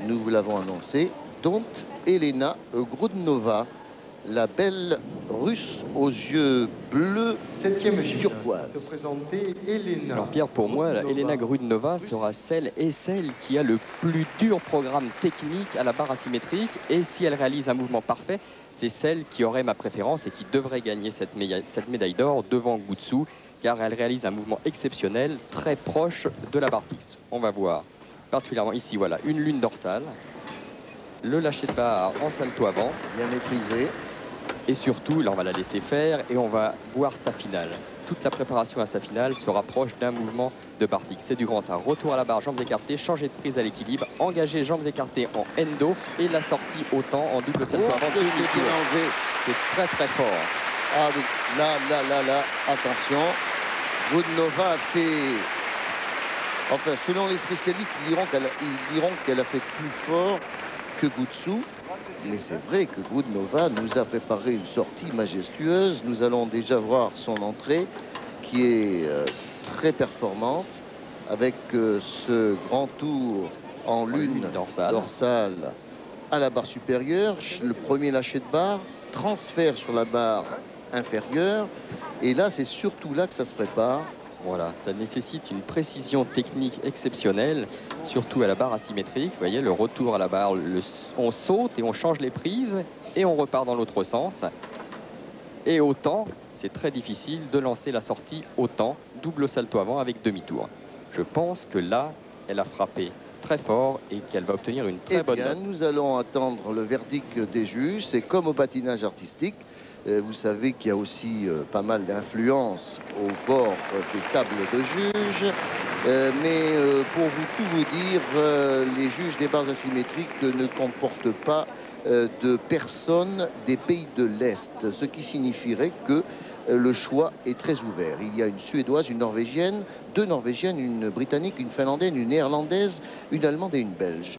nous vous l'avons annoncé, dont Elena Grudnova, la belle russe aux yeux bleus turquoise. Se présenter Elena. Alors Pierre, pour moi, Elena Grudnova sera celle qui a le plus dur programme technique à la barre asymétrique. Et si elle réalise un mouvement parfait, c'est celle qui aurait ma préférence et qui devrait gagner cette médaille d'or devant Goudsou, car elle réalise un mouvement exceptionnel, très proche de la barre fixe. On va voir particulièrement ici, voilà, une lune dorsale, le lâcher de barre en salto avant. Bien maîtrisé. Et surtout, là on va la laisser faire et on va voir sa finale. Toute la préparation à sa finale se rapproche d'un mouvement de barre fixe. C'est du grand A. Retour à la barre, jambes écartées, changer de prise à l'équilibre, engager jambes écartées en endo et la sortie au temps en double salto avant. C'est très très fort. Ah oui, là, attention. Grudnova a fait... Enfin, selon les spécialistes, ils diront qu'elle a fait plus fort que Goudsou. Mais c'est vrai que Grudnova nous a préparé une sortie majestueuse. Nous allons déjà voir son entrée qui est très performante avec ce grand tour en lune dorsale à la barre supérieure. Le premier lâcher de barre, transfert sur la barre inférieure. Et là, c'est surtout là que ça se prépare. Voilà, ça nécessite une précision technique exceptionnelle, surtout à la barre asymétrique. Vous voyez, le retour à la barre, on saute et on change les prises et on repart dans l'autre sens. Et au temps, c'est très difficile de lancer la sortie au temps, double salto avant avec demi-tour. Je pense que là, elle a frappé très fort et qu'elle va obtenir une très bonne note. Nous allons attendre le verdict des juges. C'est comme au patinage artistique. Vous savez qu'il y a aussi pas mal d'influence au bord des tables de juges. Mais pour tout vous dire, les juges des barres asymétriques ne comportent pas de personnes des pays de l'Est, ce qui signifierait que le choix est très ouvert. Il y a une Suédoise, une Norvégienne, deux Norvégiennes, une Britannique, une Finlandaise, une Néerlandaise, une Allemande et une Belge.